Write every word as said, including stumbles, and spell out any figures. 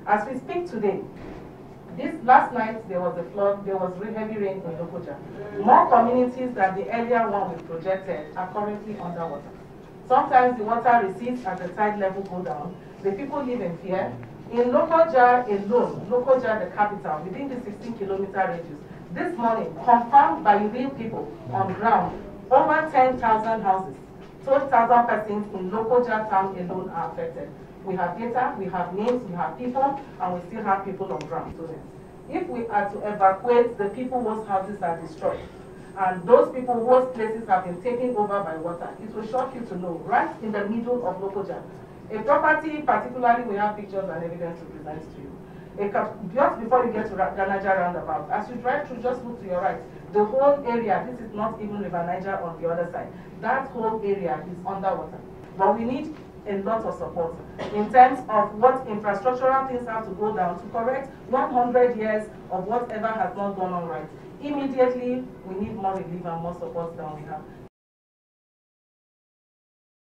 As we speak today, this last night there was a flood, there was heavy rain in Lokoja. More communities than the earlier one we projected are currently underwater. Sometimes the water recedes as the tide level go down. The people live in fear. In Lokoja alone, Lokoja the capital, within the sixteen kilometer radius, this morning, confirmed by real people on ground, over ten thousand houses, twelve thousand persons in Lokoja town alone are affected. We have data, we have names, we have people, and we still have people on ground. If we are to evacuate the people whose houses are destroyed, and those people whose places have been taken over by water, it will shock you to know, right in the middle of Lokoja, a property, particularly we have pictures and evidence to present to you. A, just before you get to Ganaja roundabout, as you drive through, just look to your right. The whole area, this is not even River Niger on the other side, that whole area is underwater. But we need a lot of support in terms of what infrastructural things have to go down to correct one hundred years of whatever has not gone on right. Immediately, we need more relief and more support than we have.